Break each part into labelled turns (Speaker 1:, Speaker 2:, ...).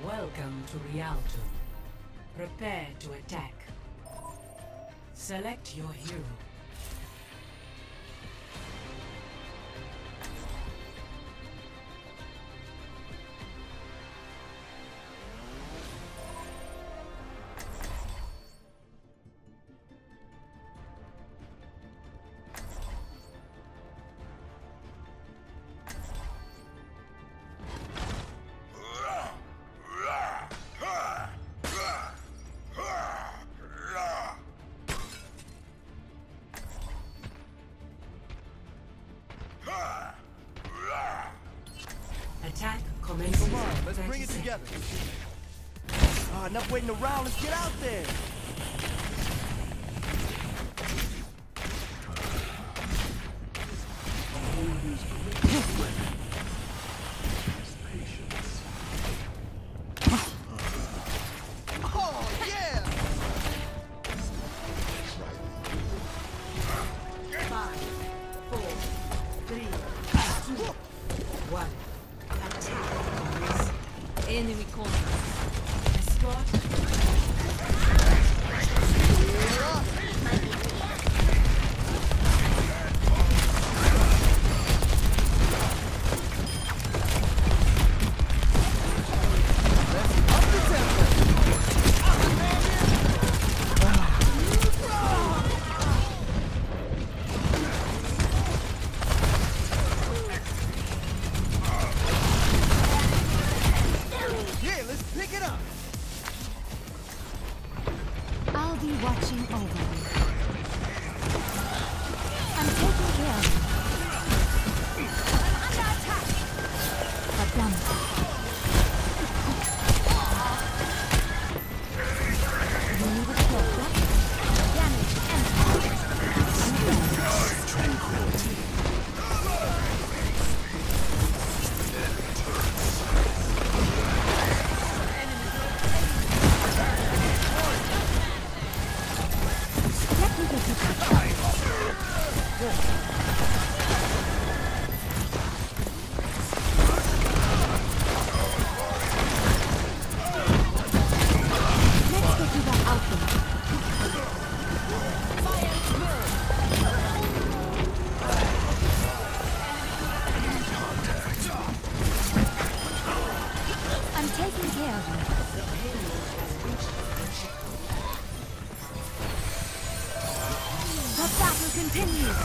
Speaker 1: Welcome to Rialto. Prepare to attack. Select your hero. Attack commencing.
Speaker 2: Come on, let's bring it together. Enough waiting around, let's get out there. Oh, yeah!
Speaker 1: 5, 4, 3, 2, 1. Attack. Enemy contact. Escort.
Speaker 3: I'll be watching over you. I'm taking care of you. Under attack! But damn it. You need a closer? Damage and tranquility. I'm taking care of you. The battle continues.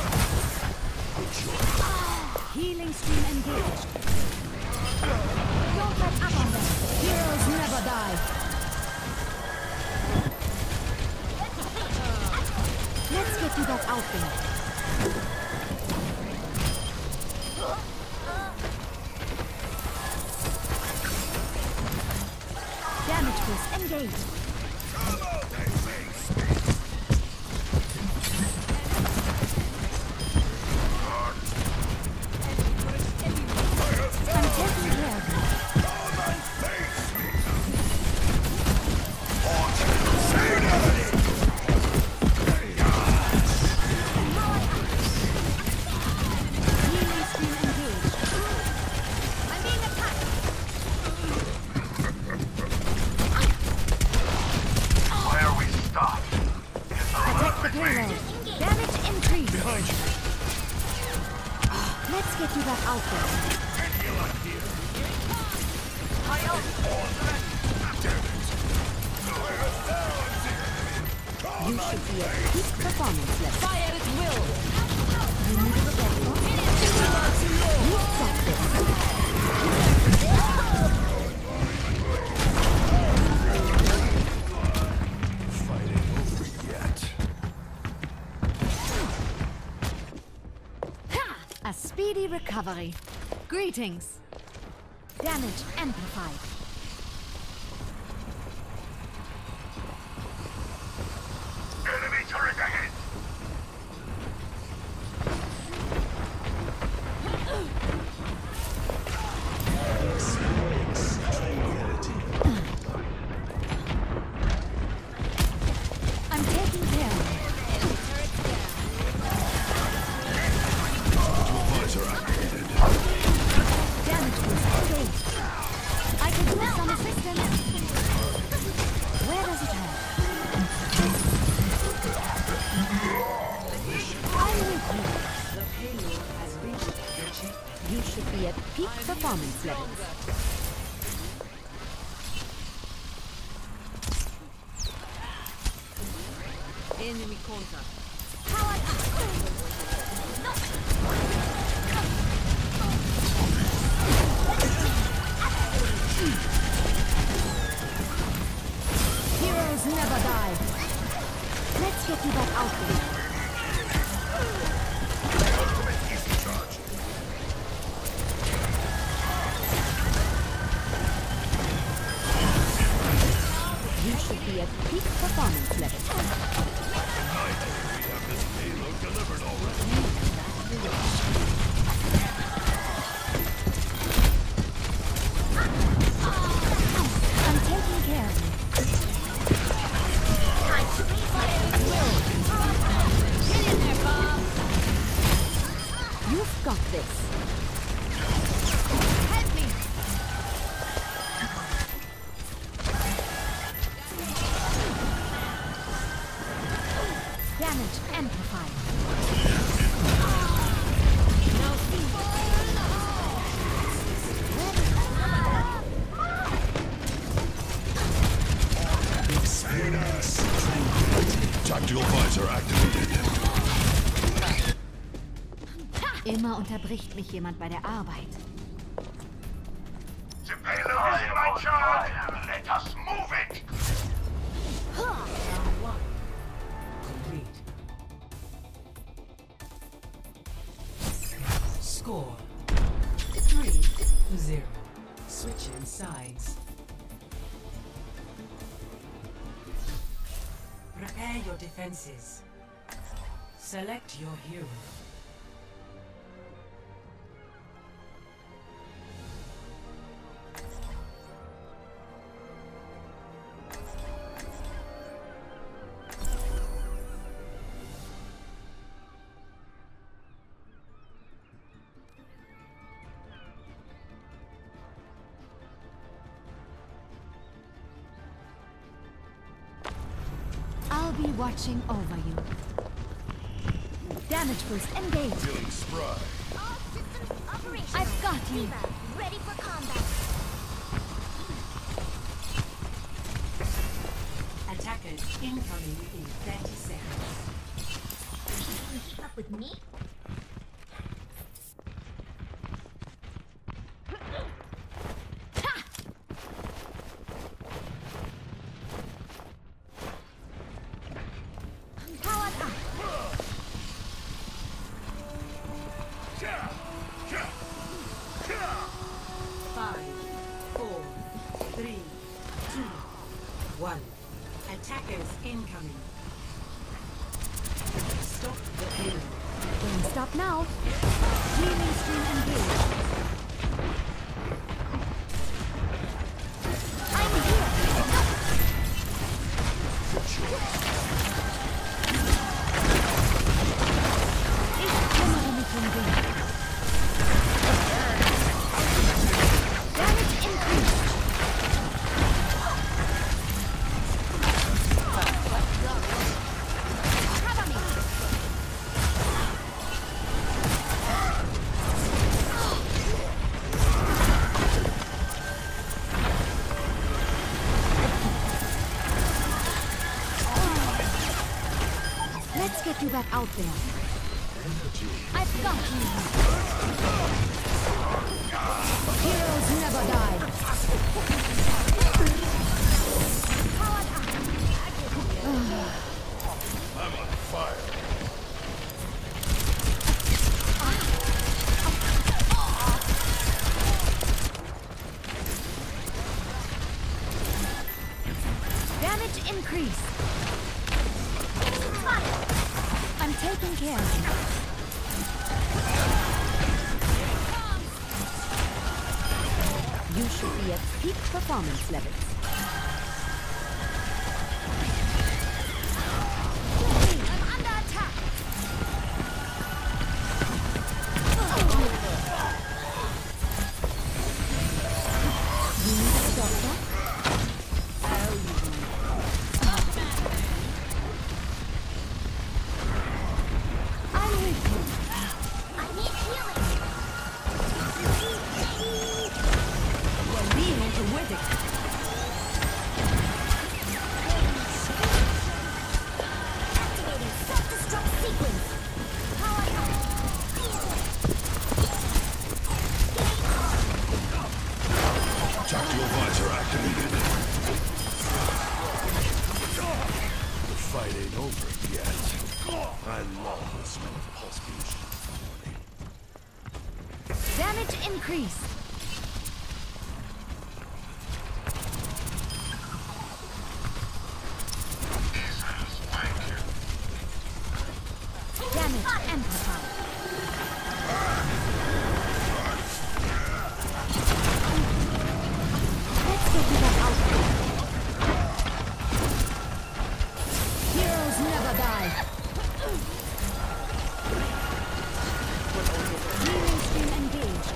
Speaker 3: Healing stream engaged. Don't let up on them. Heroes never die. Let's get you that outfit. Damage boost engaged. I'm taking care of you. Healing stream engaged. I'm being attacked.
Speaker 4: Where we stop?
Speaker 3: Protect the payload. Damage increased.
Speaker 2: Behind you.
Speaker 3: Let's get you that outfit. You should be at peak performance level. Fire at will. You need a repair. You've got this.
Speaker 4: Fight ain't over yet.
Speaker 3: Ha! A speedy recovery. Greetings. Damage amplified.
Speaker 4: Enemy turret ahead!
Speaker 3: I'm taking care of you.
Speaker 4: Visor activated.
Speaker 3: Damage boost engaged. I can need some assistance. Where does it hurt? I'm with you.
Speaker 1: The payload has reached the checkpoint.
Speaker 3: You should be at peak performance levels.
Speaker 5: Enemy contact.
Speaker 3: Powered up. Heroes never die. Let's get you back out there. You should be at peak performance level. I'm taking care of you. You've got this. Help me. Damage amplified. Now
Speaker 4: Tactical visor activated.
Speaker 3: Immer unterbricht mich jemand bei der Arbeit.
Speaker 4: The payload is in my charge. Let us move it.
Speaker 1: Round 1. Complete. Score 3-0. Switching sides. Prepare your defenses. Select your hero.
Speaker 3: I'll be watching over you. Damage boost engaged.
Speaker 4: Feeling spry.
Speaker 6: All systems operational.
Speaker 3: I've got you.
Speaker 6: Diva, ready for combat.
Speaker 1: Attackers incoming in 30 seconds.
Speaker 6: Keep up with me?
Speaker 3: Powered up.
Speaker 1: 5, 4, 3, 2, 1. Attackers incoming. Stop the payload.
Speaker 3: Don't stop now. Healing stream engaged. I'm here. Ich kümmere mich um dich. Damage increased. Cover me. Let's get you back out there. I've got you. Heroes never die. Powered up.
Speaker 4: I'm on fire.
Speaker 3: Damage increase. I'm taking care of you. You should be at peak performance levels. I'm under attack. You need to stop
Speaker 5: with it.
Speaker 6: Activating self-destruct sequence. Power up.
Speaker 4: Tactical visor activated.
Speaker 2: The fight ain't over yet. I love the smell of pulse fusion in the morning.
Speaker 3: Damage increase. Damage amplified. Let's get to that outfit. Heroes never die. Healing stream engaged.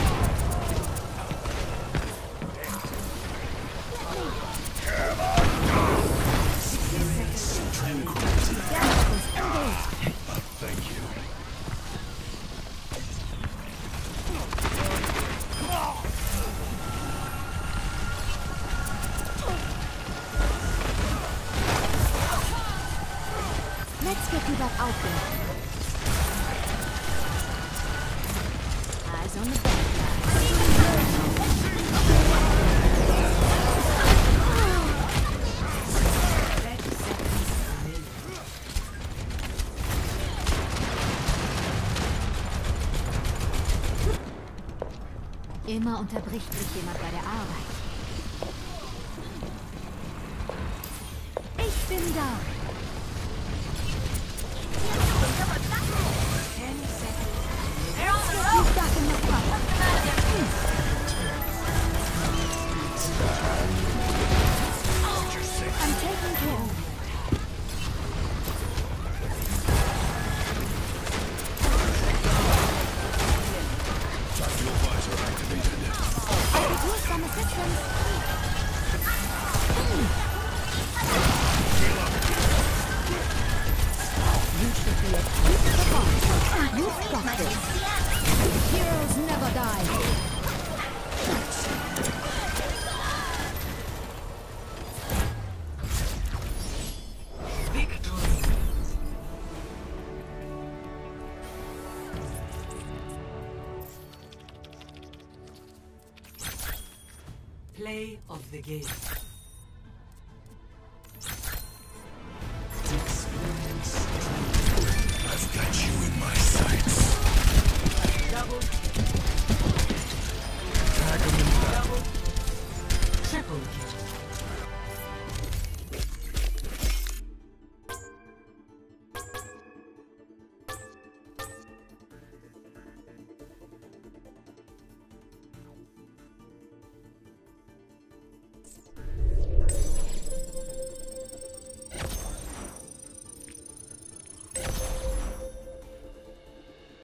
Speaker 3: Damage engaged.
Speaker 2: Thank you.
Speaker 3: Let's get to that outfit. Eyes on the bad guy. Immer unterbricht mich jemand bei der Arbeit. Ich bin da.
Speaker 1: 10 seconds.
Speaker 3: He's back in the front. I'm taking care of it.
Speaker 2: Tactical visor activated.
Speaker 3: I could use some assistance. You should be a peak performer. You've got this. Heroes never die.
Speaker 1: Victory. Play of the game.